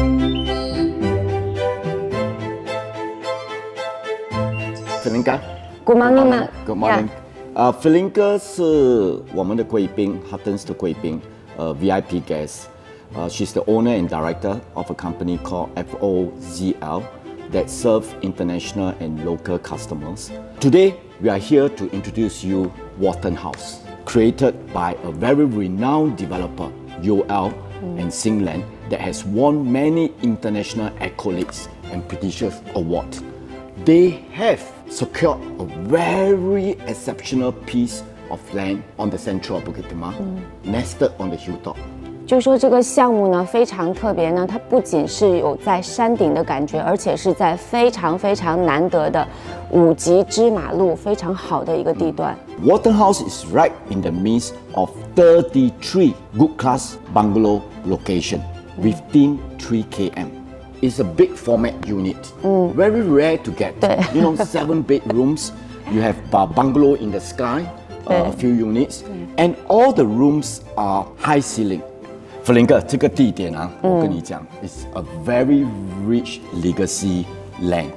Felinka. Good morning, Mark. Good morning. Felinka 是我们的贵宾 ，Huttons 的贵宾，VIP guest. She's the owner and director of a company called FOZL that serves international and local customers. Today, we are here to introduce you Watten House, created by a very renowned developer, Zhou and Singland, that has won many international accolades and prestigious awards. They have secured a very exceptional piece of land on the central of Bukit Timah, nested on the hilltop. 就说这个项目呢非常特别呢，它不仅是有在山顶的感觉，而且是在非常难得的5级芝马路非常好的一个地段。 Watten House is right in the midst of 33 good class bungalow location within 3 km. It's a big format unit, very rare to get. You know, 7 bedrooms. You have bungalow in the sky, a few units, and all the rooms are high ceiling. Felinka, 这个地点啊，我跟你讲 ，it's a very rich legacy land.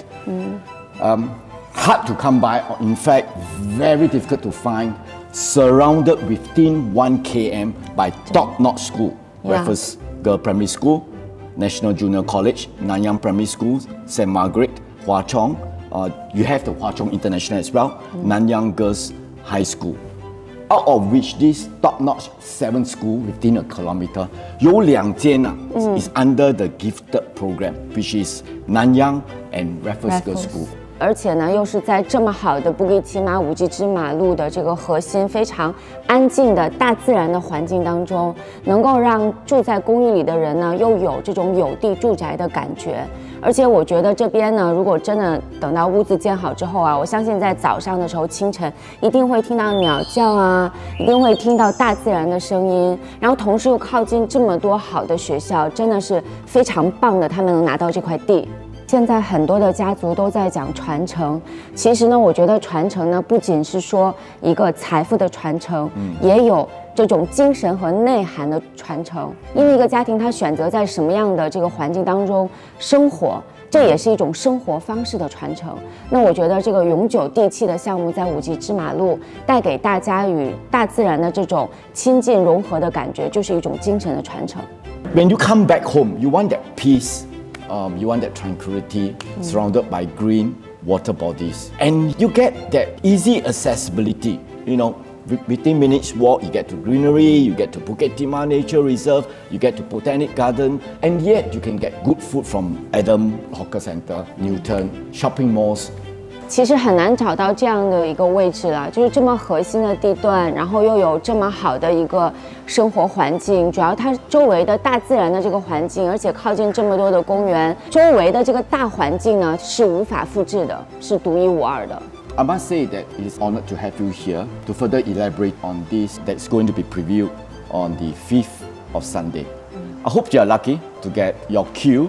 Hard to come by. In fact, very difficult to find. Surrounded within 1 km by top-notch school, Raffles Girls Primary School, National Junior College, Nanyang Primary School, St. Margaret, Hwa Chong. You have the Hwa Chong International as well, Nanyang Girls High School. Out of which this top-notch 7 schools within a kilometer, 有2间is under the gifted program, which is Nanyang and Raffles Girls School. 而且呢，又是在这么好的Bukit Timah5级芝马路的这个核心非常安静的大自然的环境当中，能够让住在公寓里的人呢，又有这种有地住宅的感觉。而且我觉得这边呢，如果真的等到屋子建好之后啊，我相信在早上的时候，清晨一定会听到鸟叫啊，一定会听到大自然的声音，然后同时又靠近这么多好的学校，真的是非常棒的，他们能拿到这块地。现在很多的家族都在讲传承，其实呢，我觉得传承呢，不仅是说一个财富的传承，也有这种精神和内涵的传承。因为一个家庭他选择在什么样的这个环境当中生活，这也是一种生活方式的传承。那我觉得这个永久地契的项目在5级芝马路带给大家与大自然的这种亲近融合的感觉，就是一种精神的传承。 When you come back home, you want that peace. You want that tranquillity surrounded by green water bodies, and you get that easy accessibility. You know, within minutes walk, you get to greenery, you get to Bukit Timah Nature Reserve, you get to Botanic Garden, and yet you can get good food from Adam Hawker Centre, Newton, shopping malls. 其实很难找到这样的一个位置了，就是这么核心的地段，然后又有这么好的一个生活环境，主要它周围的大自然的这个环境，而且靠近这么多的公园，周围的这个大环境呢是无法复制的，是独一无二的。 I must say that it is honoured to have you here to further elaborate on this that's going to be previewed on the 5th of Sunday. I hope you are lucky to get your queue.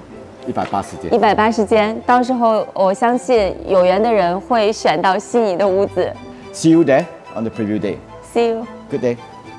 180间，到时候我相信有缘的人会选到心仪的屋子。 See you there on the preview day. See you. Good day.